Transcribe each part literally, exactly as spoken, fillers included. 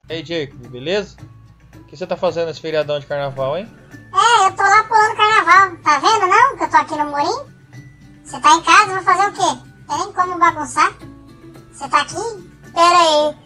Ei, Jacob, beleza? O que você tá fazendo nesse feriadão de carnaval, hein? É, eu tô lá pulando carnaval. Tá vendo não? Que eu tô aqui no murinho. Você tá em casa, vou fazer o quê? Tem nem como bagunçar. Você tá aqui? Pera aí.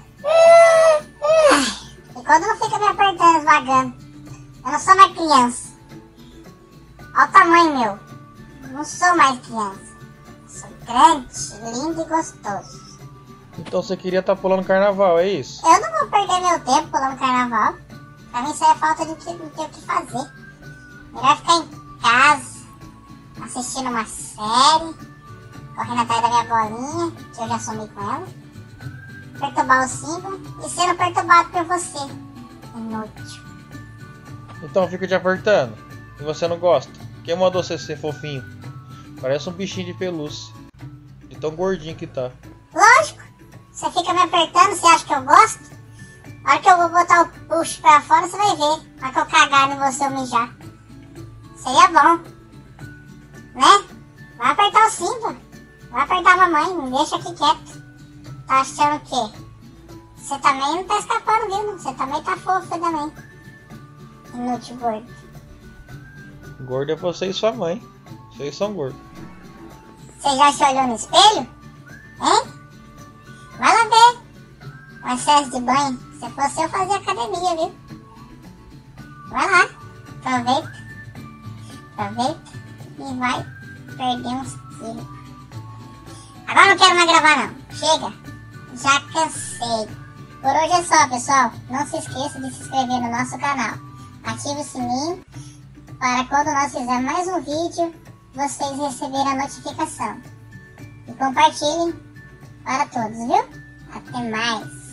E quando não fica me apertando, esmagando. Eu não sou mais criança. Olha o tamanho meu. Eu não sou mais criança. Eu sou grande, lindo e gostoso. Então você queria estar tá pulando carnaval, é isso? Eu não vou perder meu tempo pulando carnaval. Pra mim isso é falta de, de ter o que fazer. Melhor ficar em casa, assistindo uma série, correndo atrás da minha bolinha, que eu já sumi com ela. Perturbar o símbolo e sendo perturbado por você. Inútil. Então fica te apertando. E você não gosta? Quem mandou você ser fofinho? Parece um bichinho de pelúcia. De tão gordinho que tá. Lógico. Você fica me apertando, você acha que eu gosto? A hora que eu vou botar o puxo pra fora, você vai ver. A hora que eu cagar em você ou mijar. Seria bom. Né? Vai apertar o símbolo. Vai apertar a mamãe, me deixa aqui quieto. Tá achando o quê? Você também não tá escapando, viu? Você também tá fofo também. Inútil gordo. Gordo é você e sua mãe. Vocês são gordos. Você já se olhou no espelho? Hein? Vai lá ver. O excesso de banho. Se fosse eu fazia academia, viu? Vai lá. Aproveita. Aproveita. E vai perder uns quilos. Agora não quero mais gravar não. Chega. Já cansei. Por hoje é só, pessoal. Não se esqueça de se inscrever no nosso canal. Ative o sininho para quando nós fizermos mais um vídeo, vocês receberem a notificação. E compartilhem para todos, viu? Até mais!